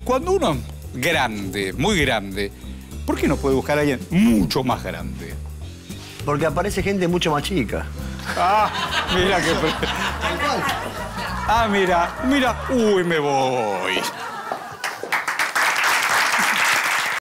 cuando uno es grande, muy grande, ¿por qué no puede buscar a alguien mucho más grande? Porque aparece gente mucho más chica. Ah, mira que... Ah, mira, uy, me voy.